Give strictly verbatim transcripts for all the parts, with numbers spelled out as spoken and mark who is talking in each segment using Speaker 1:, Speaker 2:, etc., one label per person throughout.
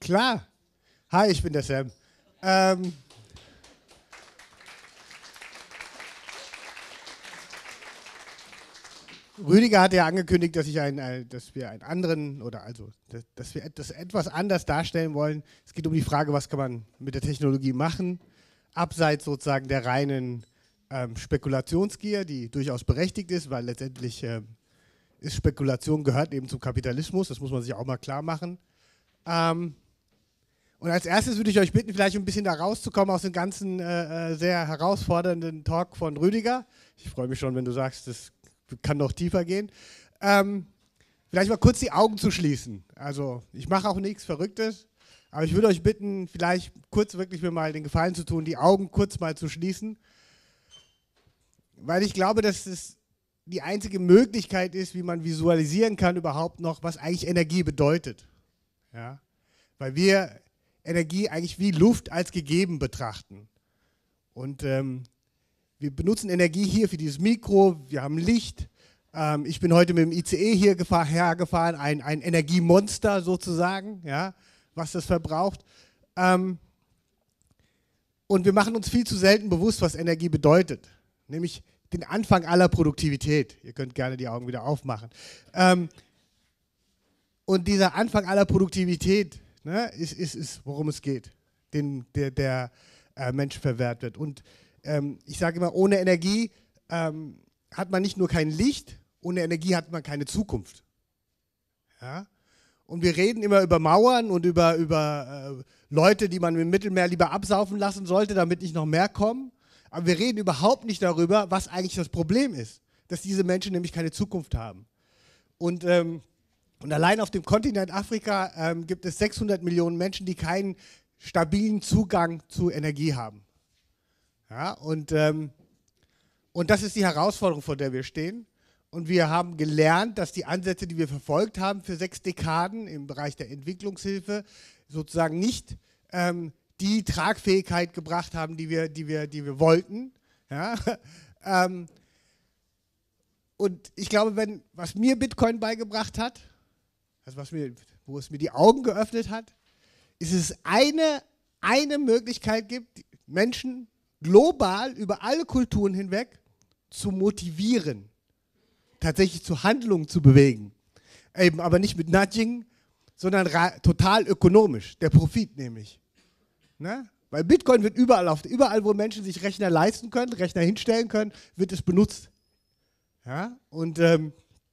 Speaker 1: Klar. Hi, ich bin der Sam. Ähm, Rüdiger hat ja angekündigt, dass, ich ein, ein, dass wir einen anderen oder also dass, dass wir das etwas anders darstellen wollen. Es geht um die Frage, was kann man mit der Technologie machen, abseits sozusagen der reinen ähm, Spekulationsgier, die durchaus berechtigt ist, weil letztendlich ähm, ist Spekulation gehört eben zum Kapitalismus. Das muss man sich auch mal klar machen. Ähm, und als erstes würde ich euch bitten, vielleicht ein bisschen da rauszukommen aus dem ganzen äh, sehr herausfordernden Talk von Rüdiger. Ich freue mich schon, wenn du sagst, das kann noch tiefer gehen. Ähm, vielleicht mal kurz die Augen zu schließen. Also ich mache auch nichts Verrücktes, aber ich würde euch bitten, vielleicht kurz wirklich mir mal den Gefallen zu tun, die Augen kurz mal zu schließen, weil ich glaube, dass es die einzige Möglichkeit ist, wie man visualisieren kann überhaupt noch, was eigentlich Energie bedeutet. Ja? Weil wir Energie eigentlich wie Luft als gegeben betrachten. Und ähm, wir benutzen Energie hier für dieses Mikro, wir haben Licht. Ähm, ich bin heute mit dem I C E hier gefahr, hergefahren, ein, ein Energiemonster sozusagen, ja, was das verbraucht. Ähm, und wir machen uns viel zu selten bewusst, was Energie bedeutet. Nämlich den Anfang aller Produktivität. Ihr könnt gerne die Augen wieder aufmachen. Ähm, und dieser Anfang aller Produktivität, ne, ist, ist, ist, worum es geht, den der, der äh, Mensch verwehrt wird. Und ähm, ich sage immer, ohne Energie ähm, hat man nicht nur kein Licht, ohne Energie hat man keine Zukunft. Ja? Und wir reden immer über Mauern und über, über äh, Leute, die man im Mittelmeer lieber absaufen lassen sollte, damit nicht noch mehr kommen. Aber wir reden überhaupt nicht darüber, was eigentlich das Problem ist, dass diese Menschen nämlich keine Zukunft haben. Und, ähm, und allein auf dem Kontinent Afrika ähm, gibt es sechshundert Millionen Menschen, die keinen stabilen Zugang zu Energie haben. Ja, und, ähm, und das ist die Herausforderung, vor der wir stehen. Und wir haben gelernt, dass die Ansätze, die wir verfolgt haben für sechs Dekaden im Bereich der Entwicklungshilfe, sozusagen nicht ähm, die Tragfähigkeit gebracht haben, die wir, die wir, die wir wollten. Ja? ähm, und ich glaube, wenn, was mir Bitcoin beigebracht hat, also was mir, wo es mir die Augen geöffnet hat, ist es eine, eine Möglichkeit gibt, Menschen global über alle Kulturen hinweg zu motivieren, tatsächlich zu Handlungen zu bewegen. Eben aber nicht mit Nudging, sondern total ökonomisch, der Profit nämlich. Ne? Weil Bitcoin wird überall, auf, überall, wo Menschen sich Rechner leisten können, Rechner hinstellen können, wird es benutzt. Ja? Und, ähm,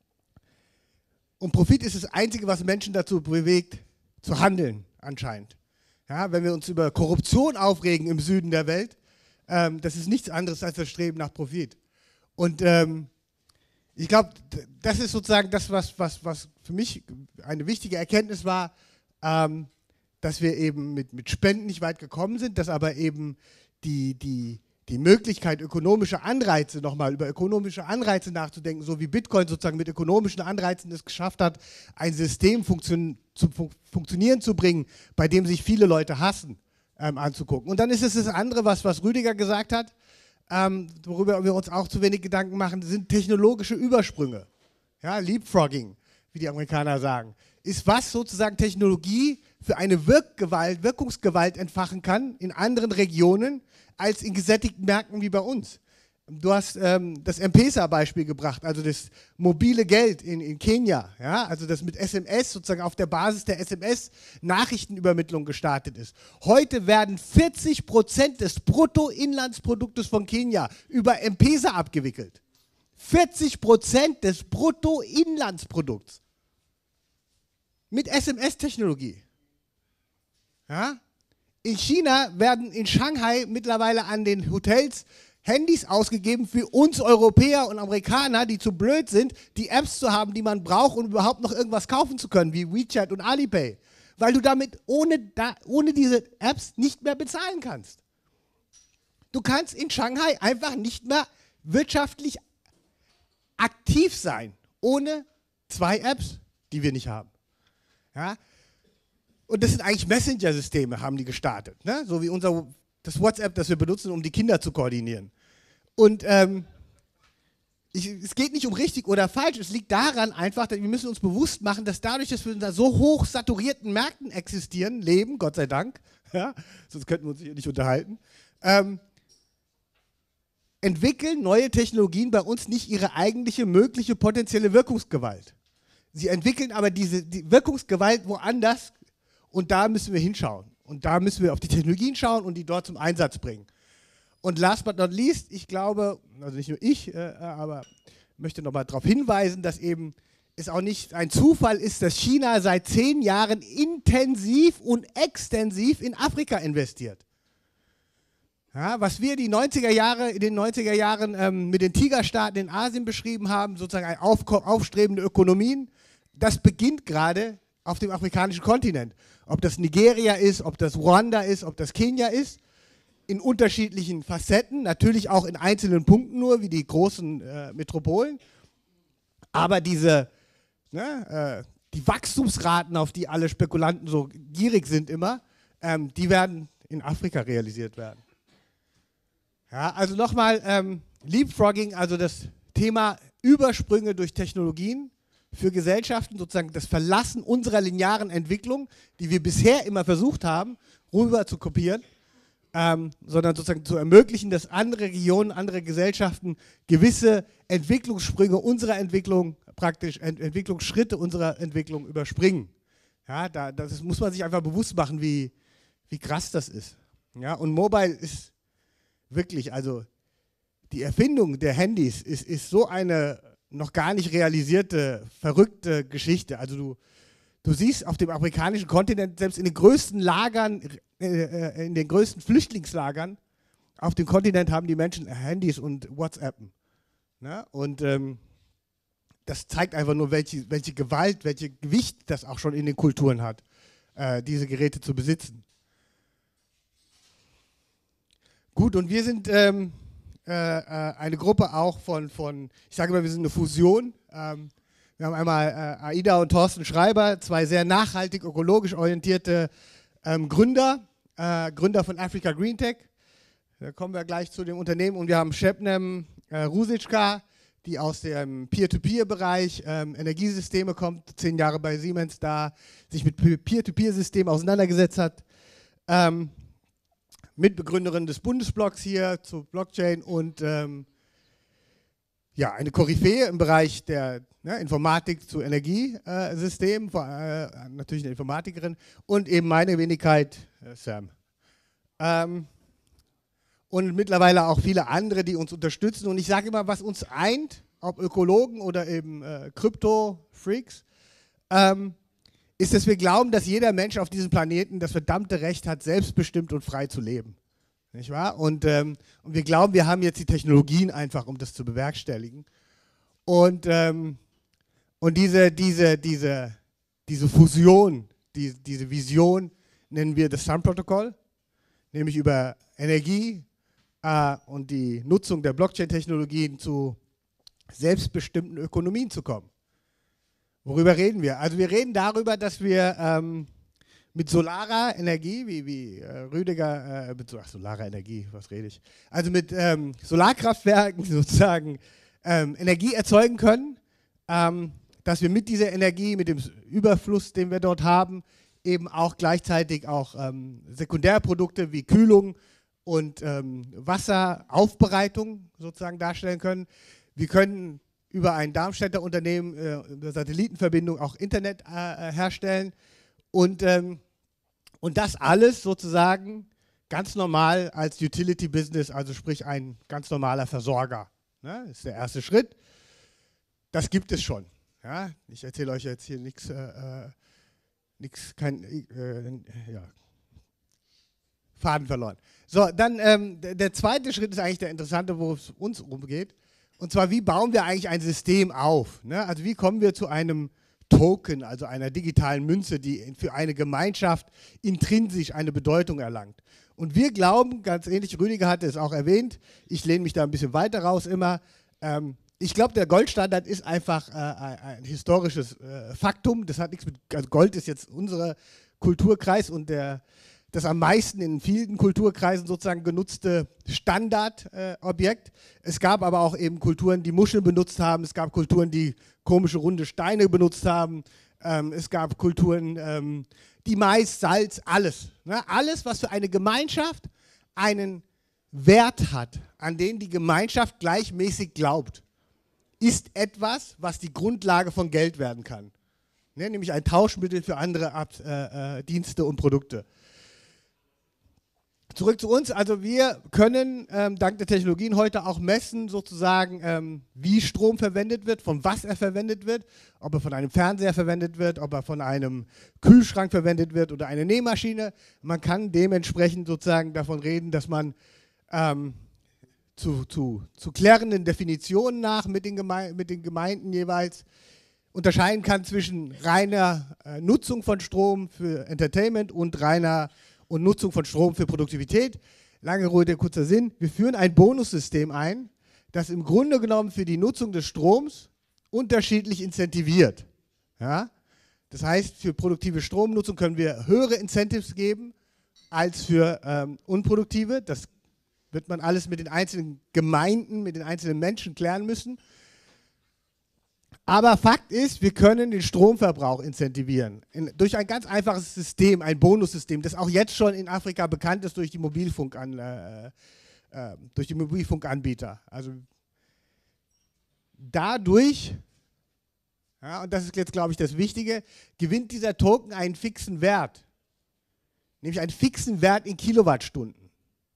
Speaker 1: und Profit ist das Einzige, was Menschen dazu bewegt, zu handeln anscheinend. Ja? Wenn wir uns über Korruption aufregen im Süden der Welt, ähm, das ist nichts anderes als das Streben nach Profit. Und ähm, ich glaube, das ist sozusagen das, was, was, was für mich eine wichtige Erkenntnis war, ähm, dass wir eben mit, mit Spenden nicht weit gekommen sind, dass aber eben die, die, die Möglichkeit, ökonomische Anreize, nochmal über ökonomische Anreize nachzudenken, so wie Bitcoin sozusagen mit ökonomischen Anreizen es geschafft hat, ein System funktio zu fun funktionieren zu bringen, bei dem sich viele Leute hassen, ähm, anzugucken. Und dann ist es das andere, was, was Rüdiger gesagt hat, ähm, worüber wir uns auch zu wenig Gedanken machen, sind technologische Übersprünge. Ja, Leapfrogging, wie die Amerikaner sagen. Ist, was sozusagen Technologie für eine Wirkgewalt, Wirkungsgewalt entfachen kann in anderen Regionen als in gesättigten Märkten wie bei uns. Du hast ähm, das M-Pesa-Beispiel gebracht, also das mobile Geld in, in Kenia, ja, also das mit S M S sozusagen auf der Basis der S M S-Nachrichtenübermittlung gestartet ist. Heute werden vierzig Prozent des Bruttoinlandsproduktes von Kenia über M-Pesa abgewickelt. vierzig Prozent des Bruttoinlandsprodukts. Mit S M S-Technologie. Ja? In China werden in Shanghai mittlerweile an den Hotels Handys ausgegeben für uns Europäer und Amerikaner, die zu blöd sind, die Apps zu haben, die man braucht, um überhaupt noch irgendwas kaufen zu können, wie WeChat und Alipay. Weil du damit ohne, da, ohne diese Apps nicht mehr bezahlen kannst. Du kannst in Shanghai einfach nicht mehr wirtschaftlich aktiv sein, ohne zwei Apps, die wir nicht haben. Ja? Und das sind eigentlich Messenger-Systeme, haben die gestartet. Ne? So wie unser, das WhatsApp, das wir benutzen, um die Kinder zu koordinieren. Und, ähm, ich, es geht nicht um richtig oder falsch, es liegt daran einfach, dass wir müssen uns bewusst machen, dass dadurch, dass wir in so hoch saturierten Märkten existieren, leben, Gott sei Dank, ja, sonst könnten wir uns hier nicht unterhalten, ähm, entwickeln neue Technologien bei uns nicht ihre eigentliche mögliche potenzielle Wirkungsgewalt. Sie entwickeln aber diese die Wirkungsgewalt woanders und da müssen wir hinschauen. Und da müssen wir auf die Technologien schauen und die dort zum Einsatz bringen. Und last but not least, ich glaube, also nicht nur ich, äh, aber möchte nochmal darauf hinweisen, dass eben es auch nicht ein Zufall ist, dass China seit zehn Jahren intensiv und extensiv in Afrika investiert. Ja, was wir die neunziger Jahre, in den neunziger Jahren ähm, mit den Tigerstaaten in Asien beschrieben haben, sozusagen ein auf, aufstrebende Ökonomien, das beginnt gerade auf dem afrikanischen Kontinent. Ob das Nigeria ist, ob das Ruanda ist, ob das Kenia ist, in unterschiedlichen Facetten, natürlich auch in einzelnen Punkten nur, wie die großen äh, Metropolen. Aber diese, ne, äh, die Wachstumsraten, auf die alle Spekulanten so gierig sind immer, ähm, die werden in Afrika realisiert werden. Ja, also nochmal, ähm, Leapfrogging, also das Thema Übersprünge durch Technologien für Gesellschaften, sozusagen das Verlassen unserer linearen Entwicklung, die wir bisher immer versucht haben, rüber zu kopieren, ähm, sondern sozusagen zu ermöglichen, dass andere Regionen, andere Gesellschaften gewisse Entwicklungssprünge unserer Entwicklung, praktisch Ent Entwicklungsschritte unserer Entwicklung überspringen. Ja, da, das muss man sich einfach bewusst machen, wie, wie krass das ist. Ja, und Mobile ist wirklich, also die Erfindung der Handys ist, ist so eine noch gar nicht realisierte, verrückte Geschichte. Also du, du siehst auf dem afrikanischen Kontinent, selbst in den größten Lagern, äh, in den größten Flüchtlingslagern auf dem Kontinent haben die Menschen Handys und WhatsAppen. Ne? Und ähm, das zeigt einfach nur, welche, welche Gewalt, welche Gewicht das auch schon in den Kulturen hat, äh, diese Geräte zu besitzen. Gut, und wir sind ähm, äh, eine Gruppe auch von, von, ich sage mal, wir sind eine Fusion. Ähm, wir haben einmal äh, Aida und Thorsten Schreiber, zwei sehr nachhaltig, ökologisch orientierte ähm, Gründer, äh, Gründer von Africa Green Tech. Da kommen wir gleich zu dem Unternehmen. Und wir haben Şebnem äh, Ruzicka, die aus dem Peer-to-Peer-Bereich ähm, Energiesysteme kommt, zehn Jahre bei Siemens da, sich mit Peer-to-Peer-Systemen auseinandergesetzt hat. Ähm, Mitbegründerin des Bundesblocks hier zu Blockchain und ähm, ja, eine Koryphäe im Bereich der ne, Informatik zu Energiesystemen, äh, äh, natürlich eine Informatikerin und eben meine Wenigkeit, äh, Sam. Ähm, und mittlerweile auch viele andere, die uns unterstützen. Und ich sage immer, was uns eint, ob Ökologen oder eben äh, Krypto-Freaks, ähm, ist, dass wir glauben, dass jeder Mensch auf diesem Planeten das verdammte Recht hat, selbstbestimmt und frei zu leben. Nicht wahr? Und, ähm, und wir glauben, wir haben jetzt die Technologien einfach, um das zu bewerkstelligen. Und, ähm, und diese, diese, diese, diese Fusion, die, diese Vision nennen wir das Sun-Protokoll, nämlich über Energie äh, und die Nutzung der Blockchain-Technologien zu selbstbestimmten Ökonomien zu kommen. Worüber reden wir? Also wir reden darüber, dass wir ähm, mit solarer Energie, wie, wie äh, Rüdiger, äh, mit ach, solarer Energie, was rede ich? Also mit ähm, Solarkraftwerken sozusagen ähm, Energie erzeugen können, ähm, dass wir mit dieser Energie, mit dem Überfluss, den wir dort haben, eben auch gleichzeitig auch ähm, Sekundärprodukte wie Kühlung und ähm, Wasseraufbereitung sozusagen darstellen können. Wir können über ein Darmstädter Unternehmen, äh, über Satellitenverbindung auch Internet äh, herstellen und, ähm, und das alles sozusagen ganz normal als Utility-Business, also sprich ein ganz normaler Versorger. Ne? Das ist der erste Schritt. Das gibt es schon. Ja? Ich erzähle euch jetzt hier nichts, äh, nichts, kein, äh, ja, Faden verloren. So, dann ähm, der, der zweite Schritt ist eigentlich der interessante, wo es uns umgeht. Und zwar, wie bauen wir eigentlich ein System auf? Ne? Also wie kommen wir zu einem Token, also einer digitalen Münze, die für eine Gemeinschaft intrinsisch eine Bedeutung erlangt. Und wir glauben, ganz ähnlich, Rüdiger hatte es auch erwähnt, ich lehne mich da ein bisschen weiter raus immer, ähm, ich glaube, der Goldstandard ist einfach äh, ein historisches äh, Faktum. Das hat nichts mit, also Gold ist jetzt unser Kulturkreis und der, das am meisten in vielen Kulturkreisen sozusagen genutzte Standardobjekt. Äh, es gab aber auch eben Kulturen, die Muscheln benutzt haben. Es gab Kulturen, die komische runde Steine benutzt haben. Ähm, es gab Kulturen, ähm, die Mais, Salz, alles. Ne? Alles, was für eine Gemeinschaft einen Wert hat, an den die Gemeinschaft gleichmäßig glaubt, ist etwas, was die Grundlage von Geld werden kann. Ne? Nämlich ein Tauschmittel für andere Ab äh, äh, Dienste und Produkte. Zurück zu uns, also wir können ähm, dank der Technologien heute auch messen, sozusagen, ähm, wie Strom verwendet wird, von was er verwendet wird, ob er von einem Fernseher verwendet wird, ob er von einem Kühlschrank verwendet wird oder eine Nähmaschine. Man kann dementsprechend sozusagen davon reden, dass man ähm, zu, zu, zu klärenden Definitionen nach mit den, Geme mit den Gemeinden jeweils unterscheiden kann zwischen reiner äh, Nutzung von Strom für Entertainment und reiner und Nutzung von Strom für Produktivität. Lange Rede, kurzer Sinn. Wir führen ein Bonussystem ein, das im Grunde genommen für die Nutzung des Stroms unterschiedlich incentiviert. Ja? Das heißt, für produktive Stromnutzung können wir höhere Incentives geben als für ähm, unproduktive. Das wird man alles mit den einzelnen Gemeinden, mit den einzelnen Menschen klären müssen. Aber Fakt ist, wir können den Stromverbrauch incentivieren. In, durch ein ganz einfaches System, ein Bonussystem, das auch jetzt schon in Afrika bekannt ist durch die, Mobilfunkan, äh, äh, durch die Mobilfunkanbieter. Also dadurch, ja, und das ist jetzt, glaube ich, das Wichtige, gewinnt dieser Token einen fixen Wert. Nämlich einen fixen Wert in Kilowattstunden.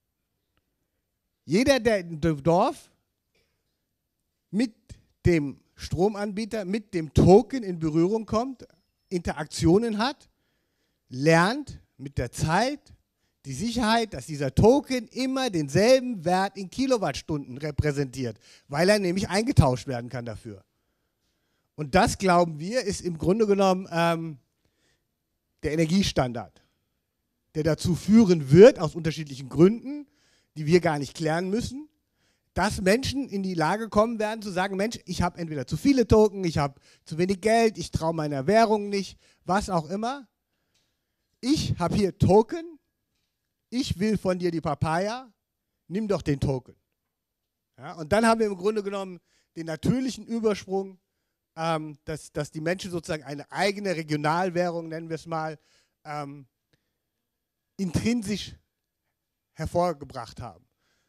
Speaker 1: Jeder, der im Dorf mit dem Stromanbieter mit dem Token in Berührung kommt, Interaktionen hat, lernt mit der Zeit die Sicherheit, dass dieser Token immer denselben Wert in Kilowattstunden repräsentiert, weil er nämlich eingetauscht werden kann dafür. Und das, glauben wir, ist im Grunde genommen ähm, der Energiestandard, der dazu führen wird, aus unterschiedlichen Gründen, die wir gar nicht klären müssen, dass Menschen in die Lage kommen werden zu sagen, Mensch, ich habe entweder zu viele Token, ich habe zu wenig Geld, ich traue meiner Währung nicht, was auch immer. Ich habe hier Token, ich will von dir die Papaya, nimm doch den Token. Ja, und dann haben wir im Grunde genommen den natürlichen Übersprung, ähm, dass, dass die Menschen sozusagen eine eigene Regionalwährung, nennen wir es mal, ähm, intrinsisch hervorgebracht haben.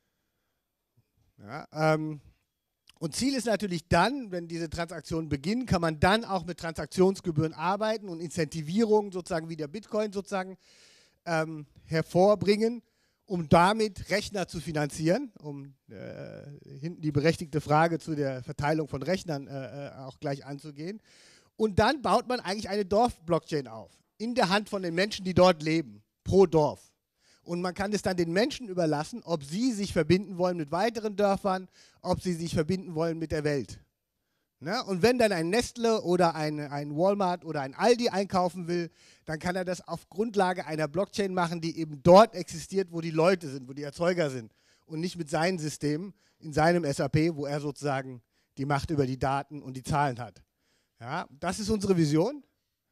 Speaker 1: Ja, ähm, und Ziel ist natürlich dann, wenn diese Transaktionen beginnen, kann man dann auch mit Transaktionsgebühren arbeiten und Incentivierungen sozusagen wie der Bitcoin sozusagen ähm, hervorbringen, um damit Rechner zu finanzieren, um äh, hinten die berechtigte Frage zu der Verteilung von Rechnern äh, auch gleich anzugehen. Und dann baut man eigentlich eine Dorf-Blockchain auf, in der Hand von den Menschen, die dort leben, pro Dorf. Und man kann es dann den Menschen überlassen, ob sie sich verbinden wollen mit weiteren Dörfern, ob sie sich verbinden wollen mit der Welt. Ne? Und wenn dann ein Nestle oder ein, ein Walmart oder ein Aldi einkaufen will, dann kann er das auf Grundlage einer Blockchain machen, die eben dort existiert, wo die Leute sind, wo die Erzeuger sind. Und nicht mit seinen Systemen, in seinem S A P, wo er sozusagen die Macht über die Daten und die Zahlen hat. Ja, das ist unsere Vision.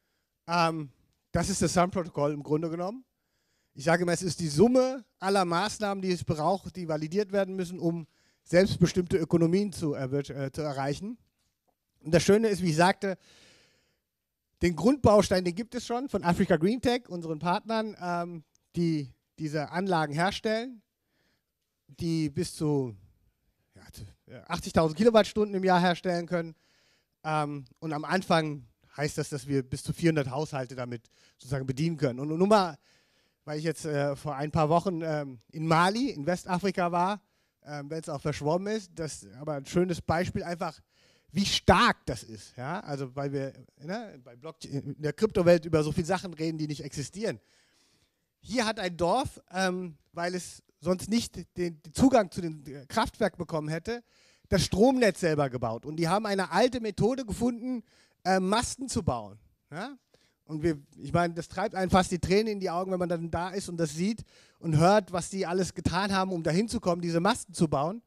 Speaker 1: Ähm, das ist das Sun-Protokoll im Grunde genommen. Ich sage immer, es ist die Summe aller Maßnahmen, die es braucht, die validiert werden müssen, um selbstbestimmte Ökonomien zu, äh, zu erreichen. Und das Schöne ist, wie ich sagte, den Grundbaustein, den gibt es schon von Africa Green Tech, unseren Partnern, ähm, die diese Anlagen herstellen, die bis zu ja, achtzigtausend Kilowattstunden im Jahr herstellen können. Ähm, und am Anfang heißt das, dass wir bis zu vierhundert Haushalte damit sozusagen bedienen können. Und nur mal, weil ich jetzt äh, vor ein paar Wochen ähm, in Mali, in Westafrika war, ähm, wenn es auch verschwommen ist, das ist aber ein schönes Beispiel einfach, wie stark das ist. Ja? Also weil wir ne, bei Blockchain, in der Kryptowelt über so viele Sachen reden, die nicht existieren. Hier hat ein Dorf, ähm, weil es sonst nicht den, den Zugang zu dem Kraftwerk bekommen hätte, das Stromnetz selber gebaut. Und die haben eine alte Methode gefunden, äh, Masten zu bauen. Ja? Und wir, ich meine, das treibt einen fast die Tränen in die Augen, wenn man dann da ist und das sieht und hört, was die alles getan haben, um dahin zu kommen, diese Masten zu bauen.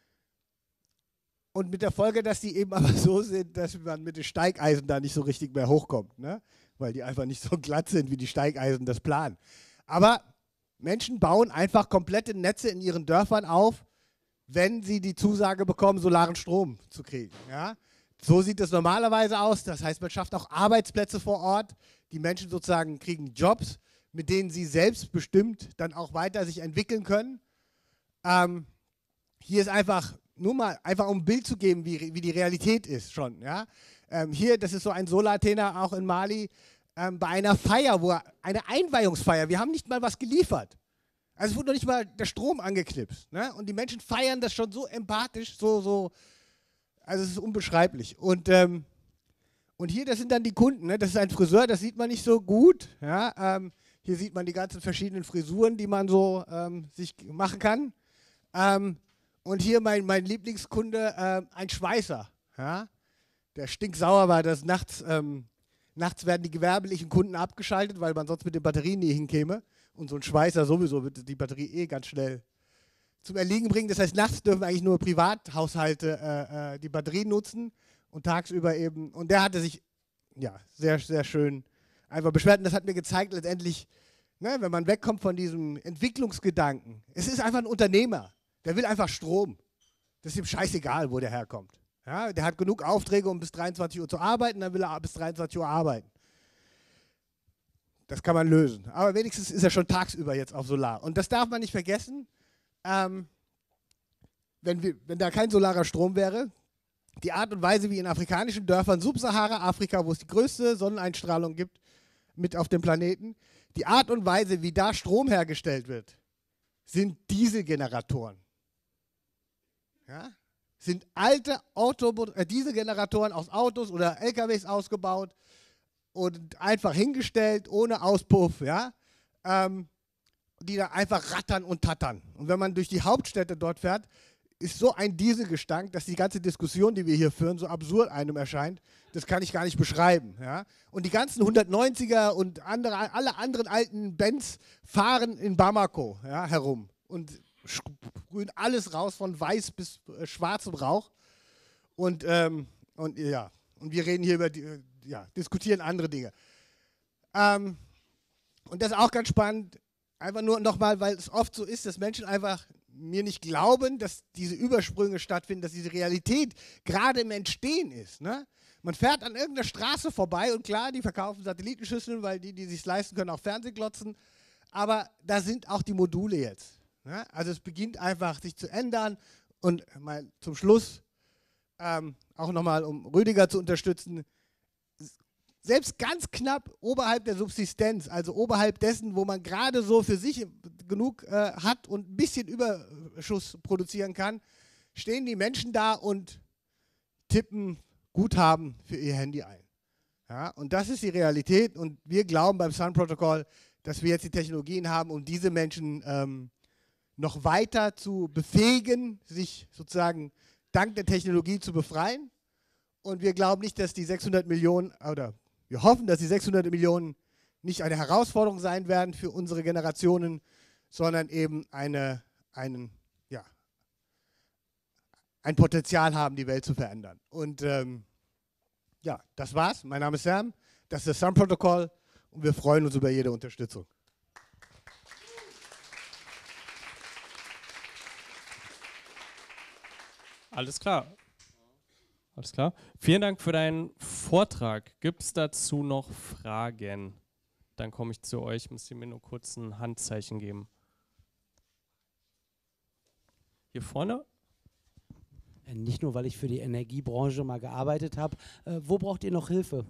Speaker 1: Und mit der Folge, dass die eben aber so sind, dass man mit den Steigeisen da nicht so richtig mehr hochkommt, ne? Weil die einfach nicht so glatt sind, wie die Steigeisen das planen. Aber Menschen bauen einfach komplette Netze in ihren Dörfern auf, wenn sie die Zusage bekommen, solaren Strom zu kriegen. Ja? So sieht es normalerweise aus. Das heißt, man schafft auch Arbeitsplätze vor Ort. Die Menschen sozusagen kriegen Jobs, mit denen sie selbstbestimmt dann auch weiter sich entwickeln können. Ähm, hier ist einfach, nur mal, einfach um ein Bild zu geben, wie, wie die Realität ist schon. Ja? Ähm, hier, das ist so ein Solartenner auch in Mali, ähm, bei einer Feier, wo eine Einweihungsfeier, wir haben nicht mal was geliefert. Also es wurde noch nicht mal der Strom angeknipst. Ne? Und die Menschen feiern das schon so empathisch, so, so, also es ist unbeschreiblich. Und, ähm, und hier, das sind dann die Kunden, ne? Das ist ein Friseur, das sieht man nicht so gut. Ja? Ähm, hier sieht man die ganzen verschiedenen Frisuren, die man so ähm, sich machen kann. Ähm, und hier mein, mein Lieblingskunde, äh, ein Schweißer. Ja? Der stinksauer war, dass nachts, ähm, nachts werden die gewerblichen Kunden abgeschaltet, weil man sonst mit den Batterien nie hinkäme. Und so ein Schweißer sowieso wird die Batterie eh ganz schnell zum Erliegen bringen. Das heißt, nachts dürfen eigentlich nur Privathaushalte äh, äh, die Batterien nutzen und tagsüber eben. Und der hatte sich ja sehr, sehr schön einfach beschwert. Und das hat mir gezeigt, letztendlich, ne, wenn man wegkommt von diesem Entwicklungsgedanken, es ist einfach ein Unternehmer, der will einfach Strom. Das ist ihm scheißegal, wo der herkommt. Ja, der hat genug Aufträge, um bis dreiundzwanzig Uhr zu arbeiten, dann will er bis dreiundzwanzig Uhr arbeiten. Das kann man lösen. Aber wenigstens ist er schon tagsüber jetzt auf Solar. Und das darf man nicht vergessen. Ähm, wenn, wir, wenn da kein solarer Strom wäre, die Art und Weise, wie in afrikanischen Dörfern, Subsahara-Afrika, wo es die größte Sonneneinstrahlung gibt, mit auf dem Planeten, die Art und Weise, wie da Strom hergestellt wird, sind Dieselgeneratoren. Ja? Sind alte Auto, äh, Dieselgeneratoren aus Autos oder L K Ws ausgebaut und einfach hingestellt, ohne Auspuff, ja, ähm, die da einfach rattern und tattern. Und wenn man durch die Hauptstädte dort fährt, ist so ein Dieselgestank, dass die ganze Diskussion, die wir hier führen, so absurd einem erscheint. Das kann ich gar nicht beschreiben. Ja? Und die ganzen hundertneunziger und andere, alle anderen alten Benz fahren in Bamako, ja, herum und sprühen alles raus, von weiß bis äh, schwarzem Rauch. Und, ähm, und ja, und wir reden hier über die, ja, diskutieren andere Dinge. Ähm, und das ist auch ganz spannend, einfach nur nochmal, weil es oft so ist, dass Menschen einfach mir nicht glauben, dass diese Übersprünge stattfinden, dass diese Realität gerade im Entstehen ist. Ne? Man fährt an irgendeiner Straße vorbei und klar, die verkaufen Satellitenschüsseln, weil die, die sich leisten können, auch Fernsehen glotzen. Aber da sind auch die Module jetzt. Ne? Also es beginnt einfach sich zu ändern. Und mal zum Schluss, ähm, auch nochmal, um Rüdiger zu unterstützen, selbst ganz knapp oberhalb der Subsistenz, also oberhalb dessen, wo man gerade so für sich genug äh, hat und ein bisschen Überschuss produzieren kann, stehen die Menschen da und tippen Guthaben für ihr Handy ein. Ja, und das ist die Realität und wir glauben beim Sun Protocol, dass wir jetzt die Technologien haben, um diese Menschen ähm, noch weiter zu befähigen, sich sozusagen dank der Technologie zu befreien. Und wir glauben nicht, dass die sechshundert Millionen, oder wir hoffen, dass die sechshundert Millionen nicht eine Herausforderung sein werden für unsere Generationen, sondern eben eine, einen, ja, ein Potenzial haben, die Welt zu verändern. Und ähm, ja, das war's. Mein Name ist Sam, das ist das Sun Protocol und wir freuen uns über jede Unterstützung.
Speaker 2: Alles klar. Alles klar. Vielen Dank für deinen Vortrag. Gibt es dazu noch Fragen? Dann komme ich zu euch. Müsst ihr mir nur kurz ein Handzeichen geben. Hier vorne?
Speaker 3: Nicht nur, weil ich für die Energiebranche mal gearbeitet habe. Äh, wo braucht ihr noch Hilfe?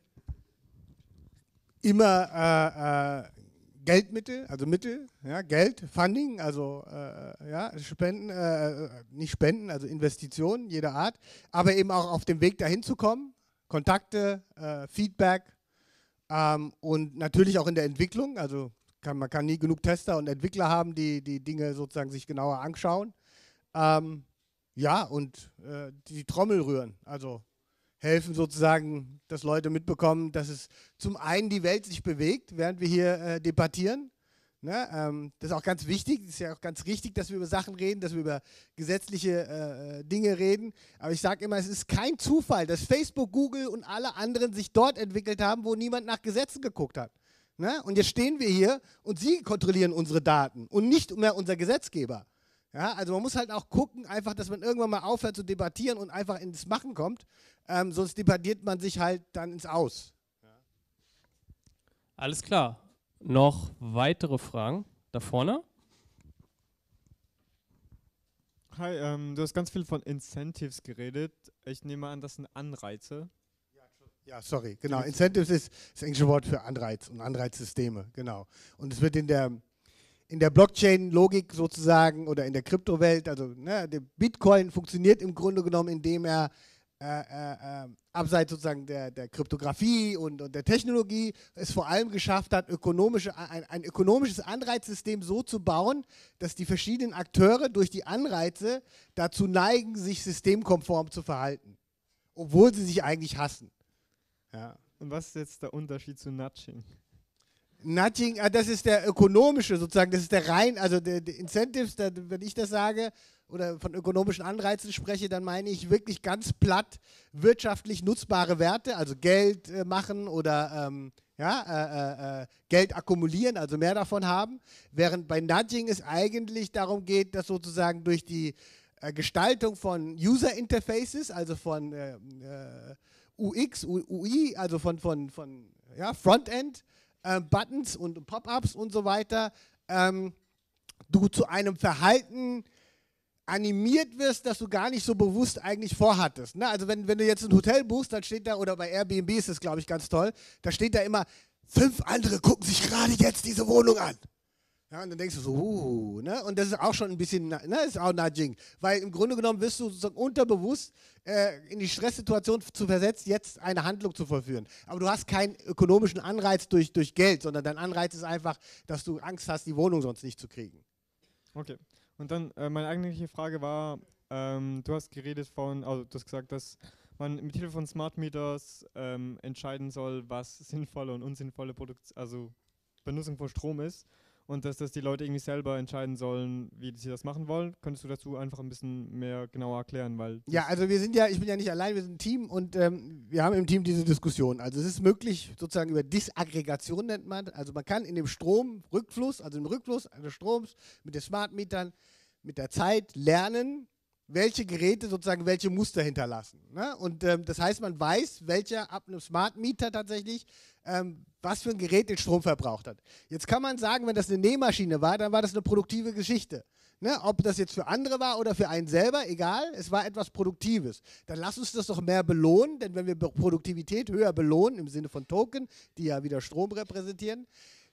Speaker 1: Immer äh, äh, Geldmittel, also Mittel, ja, Geld, Funding, also äh, ja, Spenden, äh, nicht Spenden, also Investitionen jeder Art, aber eben auch auf dem Weg dahin zu kommen, Kontakte, äh, Feedback ähm, und natürlich auch in der Entwicklung, also kann, man kann nie genug Tester und Entwickler haben, die die Dinge sozusagen sich genauer anschauen. Ähm, ja, und äh, die Trommel rühren, also helfen sozusagen, dass Leute mitbekommen, dass es zum einen die Welt sich bewegt, während wir hier äh, debattieren. Ne? Ähm, das ist auch ganz wichtig, das ist ja auch ganz richtig, dass wir über Sachen reden, dass wir über gesetzliche äh, Dinge reden. Aber ich sage immer, es ist kein Zufall, dass Facebook, Google und alle anderen sich dort entwickelt haben, wo niemand nach Gesetzen geguckt hat. Ne? Und jetzt stehen wir hier und Sie kontrollieren unsere Daten und nicht mehr unser Gesetzgeber. Ja, also man muss halt auch gucken, einfach, dass man irgendwann mal aufhört zu debattieren und einfach ins Machen kommt. Ähm, sonst debattiert man sich halt dann ins Aus.
Speaker 2: Alles klar. Noch weitere Fragen? Da vorne?
Speaker 4: Hi, ähm, du hast ganz viel von Incentives geredet. Ich nehme an, das sind Anreize.
Speaker 1: Ja, sorry, genau. Incentives ist das englische Wort für Anreiz und Anreizsysteme, genau. Und es wird in der, in der Blockchain-Logik sozusagen oder in der Kryptowelt, also ne, der Bitcoin funktioniert im Grunde genommen, indem er äh, äh, äh, abseits sozusagen der, der Kryptographie und, und der Technologie es vor allem geschafft hat, ökonomische, ein, ein ökonomisches Anreizsystem so zu bauen, dass die verschiedenen Akteure durch die Anreize dazu neigen, sich systemkonform zu verhalten, obwohl sie sich eigentlich hassen. Ja.
Speaker 4: Und was ist jetzt der Unterschied zu Nudging?
Speaker 1: Nudging, ah, das ist der ökonomische sozusagen, das ist der rein, also der, der Incentives, der, wenn ich das sage oder von ökonomischen Anreizen spreche, dann meine ich wirklich ganz platt wirtschaftlich nutzbare Werte, also Geld äh, machen oder ähm, ja, äh, äh, Geld akkumulieren, also mehr davon haben, während bei Nudging es eigentlich darum geht, dass sozusagen durch die äh, Gestaltung von User Interfaces, also von äh, äh, U X, U I, also von, von, von ja, Frontend, äh, Buttons und Pop-ups und so weiter, ähm, du zu einem Verhalten animiert wirst, das du gar nicht so bewusst eigentlich vorhattest. Ne? Also wenn, wenn du jetzt ein Hotel buchst, dann steht da, oder bei Airbnb ist das, glaube ich, ganz toll, da steht da immer, fünf andere gucken sich gerade jetzt diese Wohnung an. Ja, und dann denkst du so, uh, ne? Und das ist auch schon ein bisschen, ne, ist auch Nudging. Weil im Grunde genommen wirst du sozusagen unterbewusst äh, in die Stresssituation zu versetzt, jetzt eine Handlung zu vollführen. Aber du hast keinen ökonomischen Anreiz durch, durch Geld, sondern dein Anreiz ist einfach, dass du Angst hast, die Wohnung sonst nicht zu kriegen.
Speaker 4: Okay. Und dann äh, meine eigentliche Frage war, ähm, du hast geredet von, also du hast gesagt, dass man mit Hilfe von Smart Meters ähm, entscheiden soll, was sinnvolle und unsinnvolle Produkt, also Benutzung von Strom ist. Und dass das die Leute irgendwie selber entscheiden sollen, wie sie das machen wollen. Könntest du dazu einfach ein bisschen mehr genauer erklären? Weil
Speaker 1: ja, also wir sind ja, ich bin ja nicht allein, wir sind ein Team und ähm, wir haben im Team diese Diskussion. Also es ist möglich, sozusagen über Disaggregation nennt man, also man kann in dem Stromrückfluss, also im Rückfluss des Stroms mit den Smart Metern, mit der Zeit lernen, welche Geräte sozusagen welche Muster hinterlassen. Ne? Und ähm, das heißt, man weiß, welcher ab einem Smart Meter tatsächlich ähm, was für ein Gerät den Strom verbraucht hat. Jetzt kann man sagen, wenn das eine Nähmaschine war, dann war das eine produktive Geschichte. Ne? Ob das jetzt für andere war oder für einen selber, egal, es war etwas Produktives. Dann lass uns das doch mehr belohnen, denn wenn wir Produktivität höher belohnen, im Sinne von Token, die ja wieder Strom repräsentieren,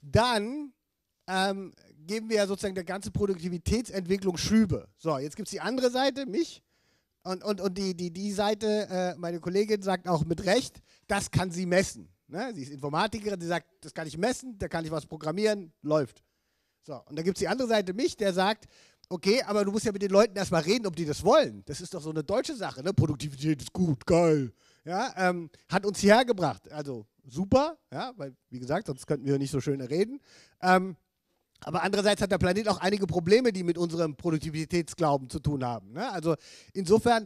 Speaker 1: dann ähm, geben wir ja sozusagen der ganzen Produktivitätsentwicklung Schübe. So, jetzt gibt es die andere Seite, mich, und, und, und die, die, die Seite, äh, meine Kollegin sagt auch mit Recht, das kann sie messen. Ne? Sie ist Informatikerin, sie sagt, das kann ich messen, da kann ich was programmieren, läuft. So, und dann gibt es die andere Seite, mich, der sagt, okay, aber du musst ja mit den Leuten erstmal reden, ob die das wollen. Das ist doch so eine deutsche Sache, ne? Produktivität ist gut, geil. Ja, ähm, hat uns hierher gebracht. Also super, ja, weil, wie gesagt, sonst könnten wir nicht so schön reden. Ähm, aber andererseits hat der Planet auch einige Probleme, die mit unserem Produktivitätsglauben zu tun haben. Ne? Also insofern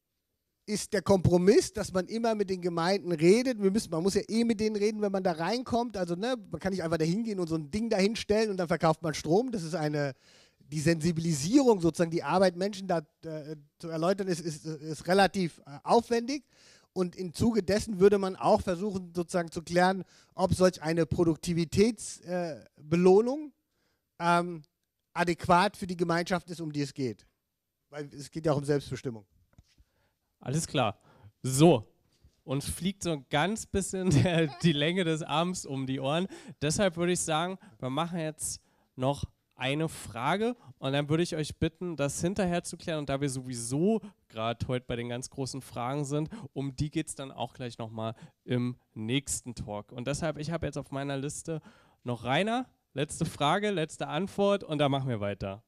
Speaker 1: ist der Kompromiss, dass man immer mit den Gemeinden redet. Wir müssen, man muss ja eh mit denen reden, wenn man da reinkommt. Also ne, man kann nicht einfach da hingehen und so ein Ding dahinstellen und dann verkauft man Strom. Das ist eine, die Sensibilisierung sozusagen, die Arbeit Menschen da äh, zu erläutern, ist, ist, ist relativ äh, aufwendig. Und im Zuge dessen würde man auch versuchen, sozusagen zu klären, ob solch eine Produktivitätsbelohnung äh, ähm, adäquat für die Gemeinschaft ist, um die es geht. Weil es geht ja auch um Selbstbestimmung.
Speaker 2: Alles klar. So, uns fliegt so ein ganz bisschen der, die Länge des Abends um die Ohren. Deshalb würde ich sagen, wir machen jetzt noch eine Frage und dann würde ich euch bitten, das hinterher zu klären. Und da wir sowieso gerade heute bei den ganz großen Fragen sind, um die geht es dann auch gleich nochmal im nächsten Talk. Und deshalb, ich habe jetzt auf meiner Liste noch Rainer, letzte Frage, letzte Antwort und dann machen wir weiter.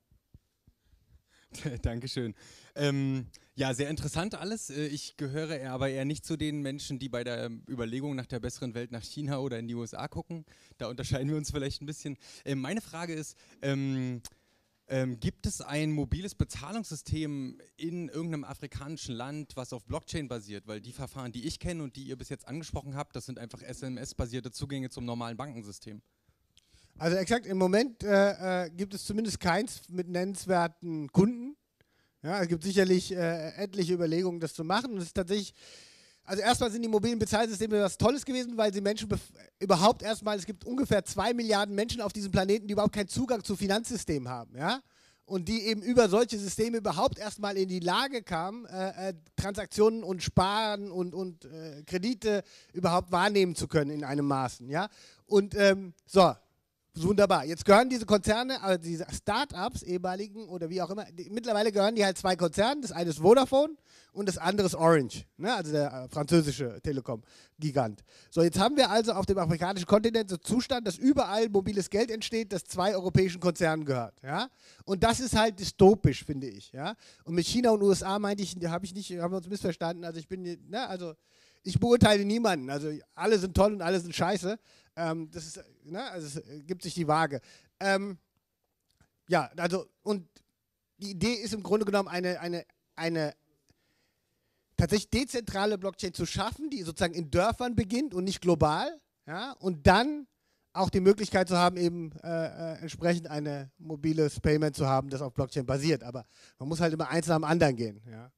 Speaker 5: Dankeschön. Ähm, ja, sehr interessant alles. Ich gehöre eher, aber eher nicht zu den Menschen, die bei der Überlegung nach der besseren Welt nach China oder in die U S A gucken. Da unterscheiden wir uns vielleicht ein bisschen. Ähm, meine Frage ist, ähm, Ähm, gibt es ein mobiles Bezahlungssystem in irgendeinem afrikanischen Land, was auf Blockchain basiert? Weil die Verfahren, die ich kenne und die ihr bis jetzt angesprochen habt, das sind einfach S M S-basierte Zugänge zum normalen Bankensystem.
Speaker 1: Also exakt, im Moment äh, äh, gibt es zumindest keins mit nennenswerten Kunden. Ja, es gibt sicherlich äh, etliche Überlegungen, das zu machen. Und es ist tatsächlich, also erstmal sind die mobilen Bezahlsysteme was Tolles gewesen, weil sie Menschen überhaupt erstmal, es gibt ungefähr zwei Milliarden Menschen auf diesem Planeten, die überhaupt keinen Zugang zu Finanzsystemen haben. Ja? Und die eben über solche Systeme überhaupt erstmal in die Lage kamen, äh, äh, Transaktionen und Sparen und, und äh, Kredite überhaupt wahrnehmen zu können in einem Maßen. Ja? Und ähm, so. Wunderbar. Jetzt gehören diese Konzerne, also diese Start-ups, ehemaligen oder wie auch immer, die, mittlerweile gehören die halt zwei Konzernen. Das eine ist Vodafone und das andere ist Orange, ne? Also der äh, französische Telekom-Gigant. So, jetzt haben wir also auf dem afrikanischen Kontinent so Zustand, dass überall mobiles Geld entsteht, das zwei europäischen Konzernen gehört. Ja? Und das ist halt dystopisch, finde ich. Ja? Und mit China und U S A meinte ich, habe ich nicht, haben wir uns missverstanden. Also ich bin, ne, also ich beurteile niemanden. Also alle sind toll und alle sind scheiße. Ähm, das ist, ne, also es gibt sich die Waage. Ähm, ja, also und die Idee ist im Grunde genommen eine, eine, eine tatsächlich dezentrale Blockchain zu schaffen, die sozusagen in Dörfern beginnt und nicht global. Ja, und dann auch die Möglichkeit zu haben, eben äh, äh, entsprechend ein mobiles Payment zu haben, das auf Blockchain basiert. Aber man muss halt immer eins nach dem anderen gehen. Ja.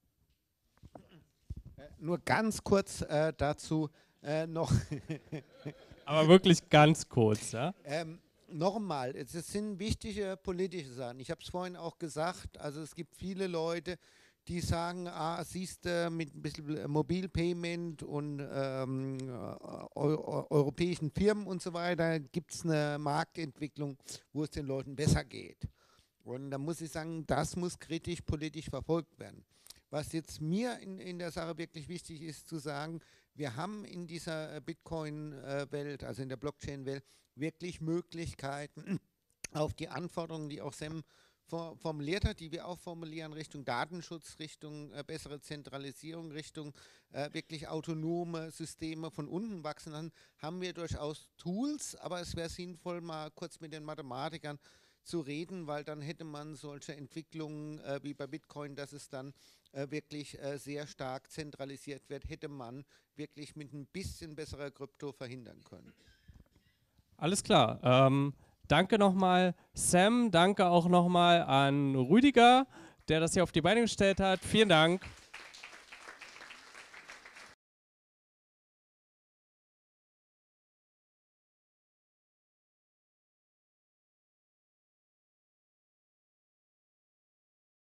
Speaker 6: Nur ganz kurz äh, dazu äh, noch.
Speaker 2: Aber wirklich ganz kurz, ja?
Speaker 6: Ähm, Nochmal, es sind wichtige politische Sachen. Ich habe es vorhin auch gesagt, also es gibt viele Leute, die sagen, ah, siehst du, mit ein bisschen Mobilpayment und ähm, eu europäischen Firmen und so weiter, gibt es eine Marktentwicklung, wo es den Leuten besser geht. Und da muss ich sagen, das muss kritisch politisch verfolgt werden. Was jetzt mir in, in der Sache wirklich wichtig ist, zu sagen, wir haben in dieser Bitcoin-Welt, also in der Blockchain-Welt, wirklich Möglichkeiten auf die Anforderungen, die auch Sam formuliert hat, die wir auch formulieren, Richtung Datenschutz, Richtung äh, bessere Zentralisierung, Richtung äh, wirklich autonome Systeme von unten wachsen lassen, haben wir durchaus Tools, aber es wäre sinnvoll, mal kurz mit den Mathematikern zu reden, weil dann hätte man solche Entwicklungen äh, wie bei Bitcoin, dass es dann äh, wirklich äh, sehr stark zentralisiert wird, hätte man wirklich mit ein bisschen besserer Krypto verhindern können.
Speaker 2: Alles klar. Ähm, danke nochmal Sam, danke auch nochmal an Rüdiger, der das hier auf die Beine gestellt hat. Vielen Dank.